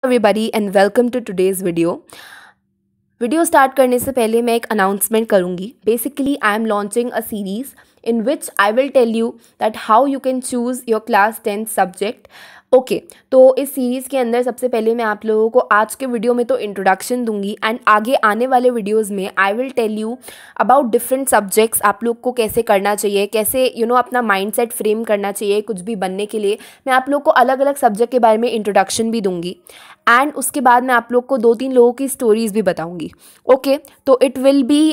Everybody and welcome to today's video start करने से पहले मैं एक अनाउंसमेंट करूँगी। Basically I am launching a series in which I will tell you that how you can choose your class 10th subject। Okay तो इस series के अंदर सबसे पहले मैं आप लोगों को आज के वीडियो में तो इंट्रोडक्शन दूंगी एंड आगे आने वाले वीडियोस में I will tell you about different subjects, आप लोग को कैसे करना चाहिए, कैसे अपना माइंडसेट फ्रेम करना चाहिए कुछ भी बनने के लिए। मैं आप लोग को अलग अलग सब्जेक्ट के बारे में इंट्रोडक्शन भी दूंगी एंड उसके बाद मैं आप लोग को 2-3 लोगों की स्टोरीज़ भी बताऊँगी। ओके तो it will be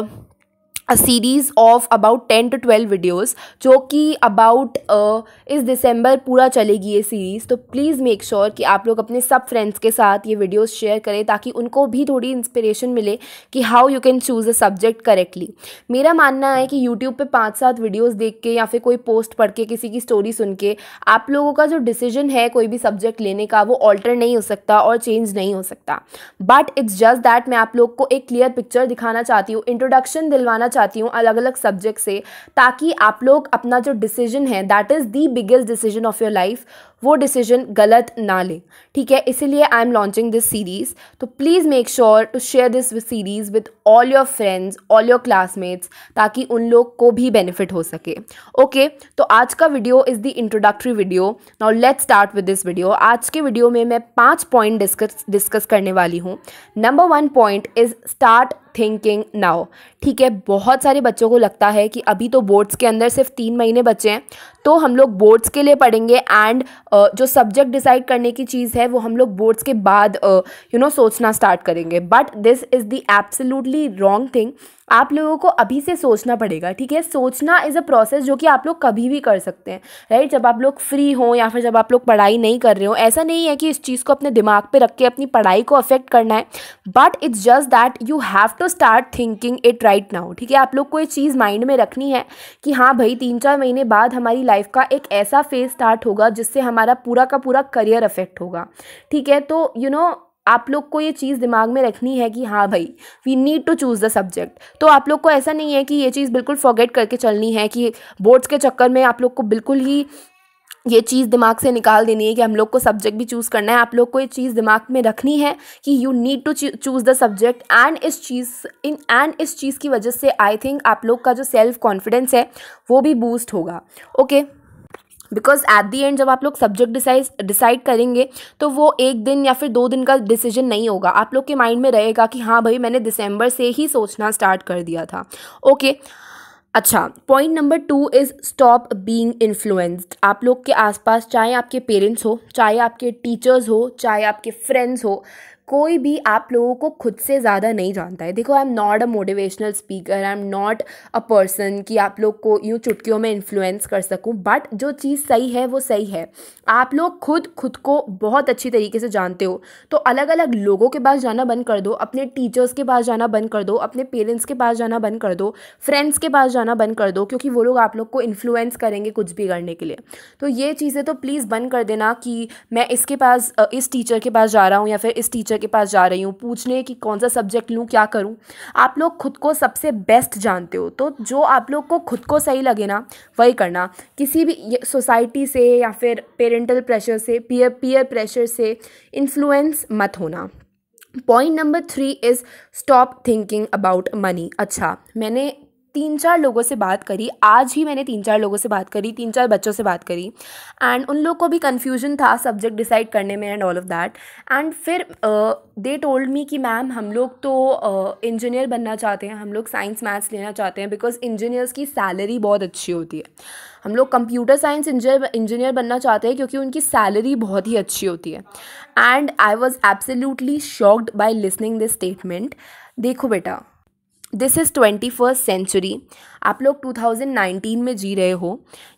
a series of about 10 to 12 videos जो कि about इस दिसंबर पूरा चलेगी ये सीरीज़। तो प्लीज़ मेक श्योर कि आप लोग अपने सब फ्रेंड्स के साथ ये वीडियोस शेयर करें ताकि उनको भी थोड़ी इंस्पिरेशन मिले कि how you can choose a subject correctly. मेरा मानना है कि यूट्यूब पे 5-7 वीडियोस देख के या फिर कोई पोस्ट पढ़ के किसी की स्टोरी सुन के आप लोगों का जो डिसीजन है कोई भी सब्जेक्ट लेने का वो ऑल्टर नहीं हो सकता और चेंज नहीं हो सकता। बट इट्स जस्ट दैट मैं आप लोग को एक क्लियर पिक्चर दिखाना चाहती हूँ, इंट्रोडक्शन दिलवाना चाहती हूँ अलग अलग सब्जेक्ट से, ताकि आप लोग अपना जो डिसीजन है that is the biggest decision of your life वो डिसीजन गलत ना ले। ठीक है, इसीलिए I am launching this series. तो please make sure to share this series with all your friends, all your classmates, ताकि उन लोग को भी बेनिफिट हो सके। ओके तो आज का video is the introductory video. Now let's start with this video. आज के वीडियो में मैं 5 पॉइंट डिस्कस करने वाली हूँ। Number 1 point is start thinking now. ठीक है, बहुत सारे बच्चों को लगता है कि अभी तो बोर्ड्स के अंदर सिर्फ 3 महीने बचे हैं तो हम लोग बोर्ड्स के लिए पढ़ेंगे एंड जो सब्जेक्ट डिसाइड करने की चीज़ है वो हम लोग बोर्ड्स के बाद सोचना स्टार्ट करेंगे। But this is the absolutely wrong thing. आप लोगों को अभी से सोचना पड़ेगा। ठीक है, सोचना इज़ अ प्रोसेस जो कि आप लोग कभी भी कर सकते हैं, राइट। जब आप लोग फ्री हो या फिर जब आप लोग पढ़ाई नहीं कर रहे हो, ऐसा नहीं है कि इस चीज़ को अपने दिमाग पे रख के अपनी पढ़ाई को अफेक्ट करना है। But it's just that you have to start thinking it right now. ठीक है, आप लोग को ये चीज़ माइंड में रखनी है कि हाँ भाई 3-4 महीने बाद हमारी लाइफ का एक ऐसा फेज स्टार्ट होगा जिससे हमारा पूरा का पूरा करियर अफेक्ट होगा। ठीक है, तो आप लोग को ये चीज़ दिमाग में रखनी है कि हाँ भाई we need to choose the subject. तो आप लोग को ऐसा नहीं है कि ये चीज़ बिल्कुल फॉरगेट करके चलनी है कि बोर्ड्स के चक्कर में आप लोग को बिल्कुल ही ये चीज़ दिमाग से निकाल देनी है कि हम लोग को सब्जेक्ट भी चूज़ करना है। आप लोग को ये चीज़ दिमाग में रखनी है कि you need to choose the subject and इस चीज़ की वजह से आई थिंक आप लोग का जो सेल्फ कॉन्फिडेंस है वो भी बूस्ट होगा। Okay because at the end जब आप लोग सब्जेक्ट डिसाइड करेंगे तो वो 1 दिन या फिर 2 दिन का डिसीजन नहीं होगा। आप लोग के माइंड में रहेगा कि हाँ भाई मैंने दिसंबर से ही सोचना स्टार्ट कर दिया था। ओके अच्छा, point number 2 is stop being influenced. आप लोग के आसपास चाहे आपके पेरेंट्स हो, चाहे आपके टीचर्स हो, चाहे आपके फ्रेंड्स हो, कोई भी आप लोगों को खुद से ज़्यादा नहीं जानता है। देखो I am not a motivational speaker, I am not a person कि आप लोग को यूँ चुटकियों में इन्फ्लुएंस कर सकूं। बट जो चीज़ सही है वो सही है। आप लोग खुद को बहुत अच्छी तरीके से जानते हो। तो अलग अलग लोगों के पास जाना बंद कर दो, अपने टीचर्स के पास जाना बंद कर दो, अपने पेरेंट्स के पास जाना बंद कर दो, फ्रेंड्स के पास जाना बंद कर दो, क्योंकि वो लोग आप लोग को इन्फ्लुएंस करेंगे कुछ भी करने के लिए। तो ये चीज़ें तो प्लीज़ बंद कर देना कि मैं इसके पास इस टीचर के पास जा रहा हूँ या फिर इस टीचर के पास जा रही हूँ पूछने कि कौन सा सब्जेक्ट लूँ, क्या करूँ। आप लोग खुद को सबसे बेस्ट जानते हो, तो जो आप लोग को खुद को सही लगे ना वही करना। किसी भी सोसाइटी से या फिर पेरेंटल प्रेशर से, पीयर प्रेशर से इन्फ्लुएंस मत होना। Point number 3 is stop thinking about money. अच्छा, मैंने 3-4 लोगों से बात करी, आज ही मैंने 3-4 लोगों से बात करी, 3-4 बच्चों से बात करी एंड उन लोग को भी कन्फ्यूजन था सब्जेक्ट डिसाइड करने में and all of that. And फिर दे टोल्ड मी कि मैम हम लोग तो इंजीनियर बनना चाहते हैं, हम लोग साइंस मैथ्स लेना चाहते हैं बिकॉज इंजीनियर्स की सैलरी बहुत अच्छी होती है। हम लोग कंप्यूटर साइंस इंजीनियर बनना चाहते हैं क्योंकि उनकी सैलरी बहुत ही अच्छी होती है। And I was absolutely shocked by listening this statement. देखो बेटा, दिस इज़ 21st सेंचुरी। आप लोग 2019 में जी रहे हो।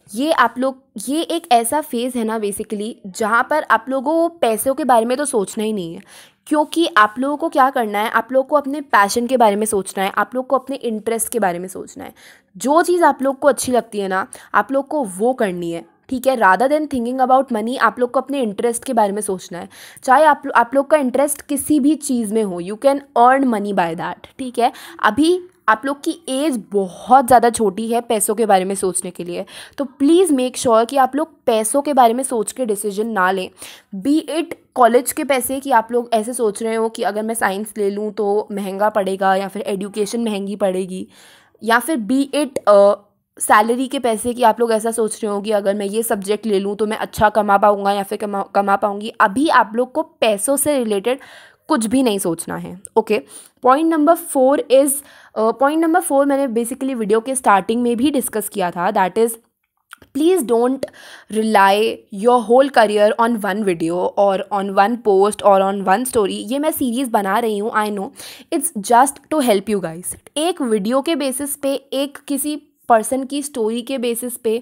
ये एक ऐसा फेज़ है ना बेसिकली जहाँ पर आप लोगों को पैसों के बारे में तो सोचना ही नहीं है, क्योंकि आप लोगों को क्या करना है, आप लोग को अपने पैशन के बारे में सोचना है, आप लोग को अपने इंटरेस्ट के बारे में सोचना है। जो चीज़ आप लोग को अच्छी लगती है ना आप लोग को वो करनी है। ठीक है, rather than thinking about money आप लोग को अपने इंटरेस्ट के बारे में सोचना है। चाहे आप लोग का इंटरेस्ट किसी भी चीज़ में हो, you can earn money by that. ठीक है, अभी आप लोग की एज बहुत ज़्यादा छोटी है पैसों के बारे में सोचने के लिए। तो प्लीज़ मेक श्योर कि आप लोग पैसों के बारे में सोच के डिसीजन ना लें, बी इट कॉलेज के पैसे कि आप लोग ऐसे सोच रहे हो कि अगर मैं साइंस ले लूँ तो महंगा पड़ेगा या फिर एजुकेशन महंगी पड़ेगी, या फिर बी इट सैलरी के पैसे कि आप लोग ऐसा सोच रहे हो कि अगर मैं ये सब्जेक्ट ले लूँ तो मैं अच्छा कमा पाऊँगा या फिर कमा पाऊँगी। अभी आप लोग को पैसों से रिलेटेड कुछ भी नहीं सोचना है। ओके, पॉइंट नंबर 4 मैंने बेसिकली वीडियो के स्टार्टिंग में भी डिस्कस किया था, that is please don't rely your whole career on one video और ऑन वन पोस्ट और ऑन वन स्टोरी। ये मैं सीरीज़ बना रही हूँ, I know, it's just to help you guys. एक वीडियो के बेसिस पे, एक किसी पर्सन की स्टोरी के बेसिस पे,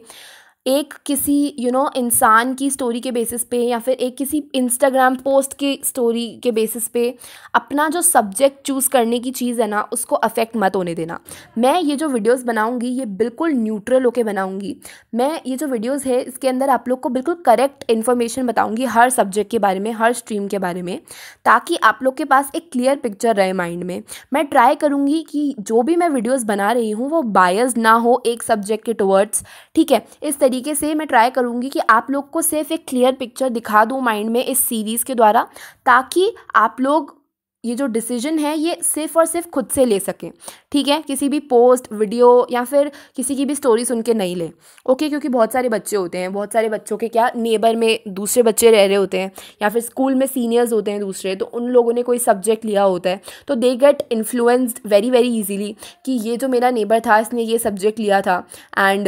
एक किसी इंसान की स्टोरी के बेसिस पे, या फिर एक किसी इंस्टाग्राम पोस्ट की स्टोरी के बेसिस पे अपना जो सब्जेक्ट चूज़ करने की चीज़ है ना, उसको अफेक्ट मत होने देना। मैं ये जो वीडियोस बनाऊंगी ये बिल्कुल न्यूट्रल होके बनाऊंगी। मैं ये जो वीडियोस है इसके अंदर आप लोग को बिल्कुल करेक्ट इन्फॉर्मेशन बताऊंगी हर सब्जेक्ट के बारे में, हर स्ट्रीम के बारे में, ताकि आप लोग के पास एक क्लियर पिक्चर रहे माइंड में। मैं ट्राई करूँगी कि जो भी मैं वीडियोज़ बना रही हूँ वो बायस ना हो एक सब्जेक्ट के टुवर्ड्स, ठीक है। इस तरीके से मैं ट्राई करूँगी कि आप लोग को सिर्फ एक क्लियर पिक्चर दिखा दूँ माइंड में इस सीरीज़ के द्वारा, ताकि आप लोग ये जो डिसीजन है ये सिर्फ और सिर्फ खुद से ले सकें, ठीक है। किसी भी पोस्ट, वीडियो या फिर किसी की भी स्टोरी सुन के नहीं लें, ओके। क्योंकि बहुत सारे बच्चे होते हैं, बहुत सारे बच्चों के क्या नेबर में दूसरे बच्चे रह रहे होते हैं, या फिर स्कूल में सीनियर्स होते हैं दूसरे, तो उन लोगों ने कोई सब्जेक्ट लिया होता है, तो they get influenced very very easily कि ये जो मेरा नेबर था इसने ये सब्जेक्ट लिया था, एंड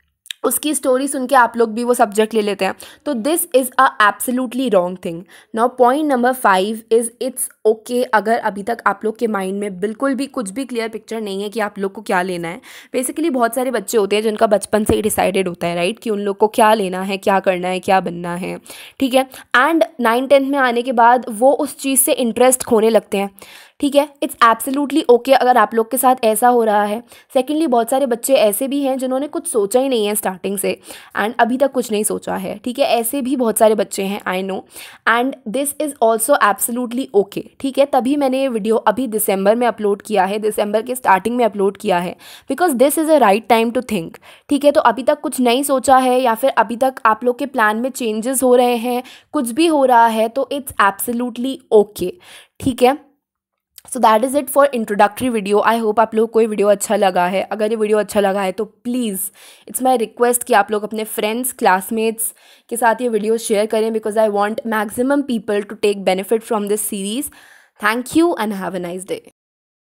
उसकी स्टोरी सुन के आप लोग भी वो सब्जेक्ट ले लेते हैं। तो this is a absolutely wrong thing. Now point number 5 is it's okay अगर अभी तक आप लोग के माइंड में बिल्कुल भी कुछ भी क्लियर पिक्चर नहीं है कि आप लोग को क्या लेना है। बेसिकली बहुत सारे बच्चे होते हैं जिनका बचपन से ही डिसाइडेड होता है, राइट, कि उन लोग को क्या लेना है, क्या करना है, क्या बनना है, ठीक है। एंड 9th-10th में आने के बाद वो उस चीज़ से इंटरेस्ट खोने लगते हैं, ठीक है। इट्स एब्सोल्युटली ओके अगर आप लोग के साथ ऐसा हो रहा है। सेकेंडली, बहुत सारे बच्चे ऐसे भी हैं जिन्होंने कुछ सोचा ही नहीं है स्टार्टिंग से एंड अभी तक कुछ नहीं सोचा है, ठीक है। ऐसे भी बहुत सारे बच्चे हैं, I know, and this is also absolutely okay, ठीक है। तभी मैंने ये वीडियो अभी दिसंबर में अपलोड किया है, दिसंबर के स्टार्टिंग में अपलोड किया है, because this is a right time to think, ठीक है। तो अभी तक कुछ नहीं सोचा है या फिर अभी तक आप लोग के प्लान में चेंजेस हो रहे हैं, कुछ भी हो रहा है, तो इट्स एब्सोल्युटली ओके, ठीक है। So that is it for introductory video. I hope आप लोग को ये वीडियो अच्छा लगा है। अगर ये वीडियो अच्छा लगा है तो प्लीज़ इट्स माई रिक्वेस्ट कि आप लोग अपने फ्रेंड्स, क्लासमेट्स के साथ ये वीडियो शेयर करें, because I want maximum people to take benefit from this series. Thank you and have a nice day.